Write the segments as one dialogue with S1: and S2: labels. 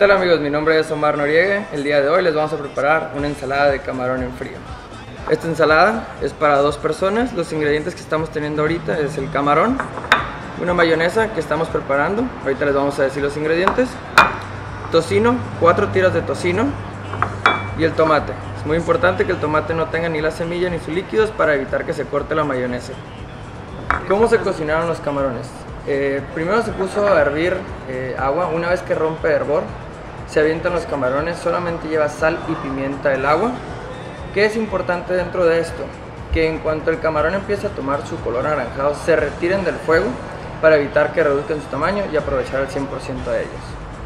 S1: tal amigos? Mi nombre es Omar Noriega. El día de hoy les vamos a preparar una ensalada de camarón en frío. Esta ensalada es para 2 personas. Los ingredientes que estamos teniendo ahorita es el camarón, una mayonesa que estamos preparando, ahorita les vamos a decir los ingredientes, tocino, 4 tiras de tocino y el tomate. Es muy importante que el tomate no tenga ni la semilla ni sus líquidos para evitar que se corte la mayonesa. ¿Cómo se cocinaron los camarones? Primero se puso a hervir agua. Una vez que rompe hervor se avientan los camarones, solamente lleva sal y pimienta el agua. ¿Qué es importante dentro de esto? Que en cuanto el camarón empiece a tomar su color anaranjado se retiren del fuego para evitar que reduzcan su tamaño y aprovechar el 100% de ellos.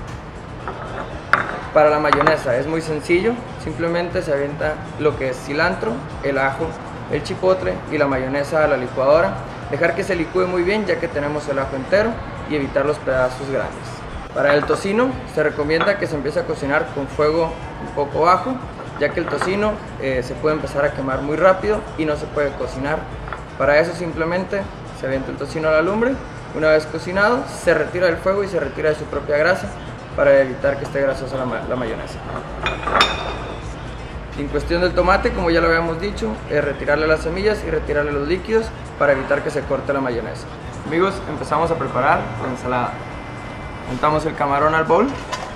S1: Para la mayonesa es muy sencillo, simplemente se avienta lo que es cilantro, el ajo, el chipotle y la mayonesa a la licuadora. Dejar que se licúe muy bien ya que tenemos el ajo entero y evitar los pedazos grandes. Para el tocino se recomienda que se empiece a cocinar con fuego un poco bajo, ya que el tocino se puede empezar a quemar muy rápido y no se puede cocinar. Para eso simplemente se avienta el tocino a la lumbre. Una vez cocinado se retira del fuego y se retira de su propia grasa para evitar que esté grasosa la mayonesa. En cuestión del tomate, como ya lo habíamos dicho, es retirarle las semillas y retirarle los líquidos para evitar que se corte la mayonesa. Amigos, empezamos a preparar la ensalada. Montamos el camarón al bowl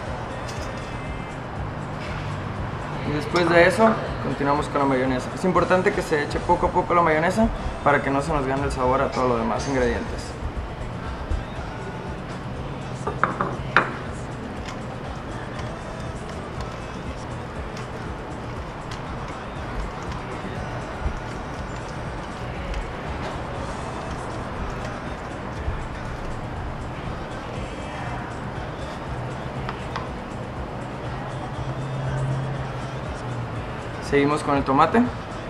S1: y después de eso continuamos con la mayonesa. Es importante que se eche poco a poco la mayonesa para que no se nos gane el sabor a todos los demás ingredientes. Seguimos con el tomate.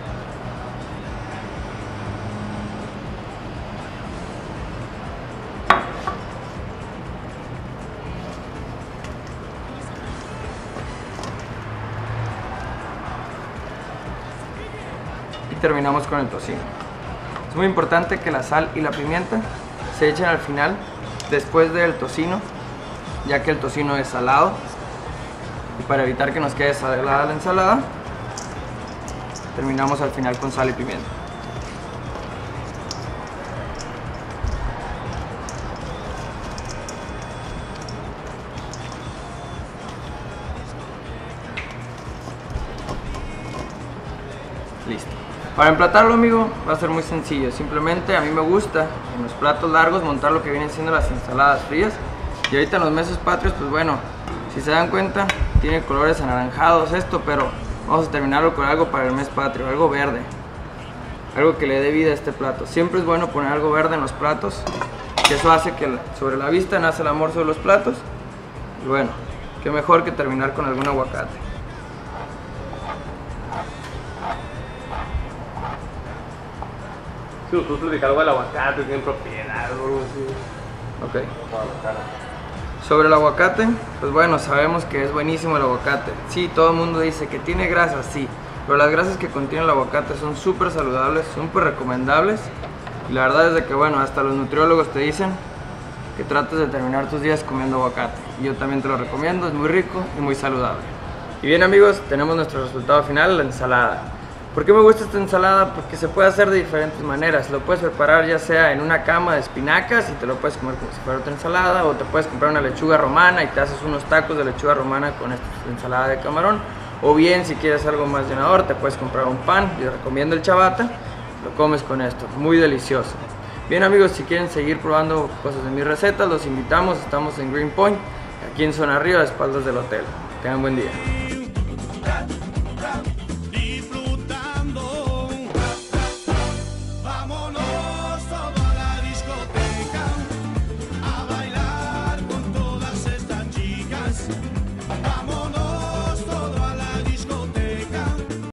S1: Y terminamos con el tocino. Es muy importante que la sal y la pimienta se echen al final, después del tocino, ya que el tocino es salado. Y para evitar que nos quede salada la ensalada, terminamos al final con sal y pimienta. Listo. Para emplatarlo, amigo, va a ser muy sencillo. Simplemente a mí me gusta en los platos largos montar lo que vienen siendo las ensaladas frías. Y ahorita en los meses patrios, pues bueno, si se dan cuenta, tiene colores anaranjados esto, pero vamos a terminarlo con algo para el mes patrio, algo verde, algo que le dé vida a este plato. Siempre es bueno poner algo verde en los platos, que eso hace que sobre la vista nace el amor sobre los platos. Y bueno, qué mejor que terminar con algún aguacate.
S2: Sí, tú platicar algo del aguacate, tienen propiedad o algo así.
S1: Ok. Sobre el aguacate, pues bueno, sabemos que es buenísimo el aguacate. Sí, todo el mundo dice que tiene grasas, sí, pero las grasas que contiene el aguacate son súper saludables, súper recomendables. Y la verdad es de que bueno, hasta los nutriólogos te dicen que trates de terminar tus días comiendo aguacate. Y yo también te lo recomiendo, es muy rico y muy saludable. Y bien amigos, tenemos nuestro resultado final, la ensalada. ¿Por qué me gusta esta ensalada? Porque se puede hacer de diferentes maneras. Lo puedes preparar ya sea en una cama de espinacas y te lo puedes comer como si fuera otra ensalada, o te puedes comprar una lechuga romana y te haces unos tacos de lechuga romana con esta ensalada de camarón. O bien, si quieres algo más llenador, te puedes comprar un pan. Yo recomiendo el ciabatta, lo comes con esto, muy delicioso. Bien amigos, si quieren seguir probando cosas de mis recetas, los invitamos. Estamos en Green Point, aquí en Zona Río, a espaldas del hotel. Tengan buen día.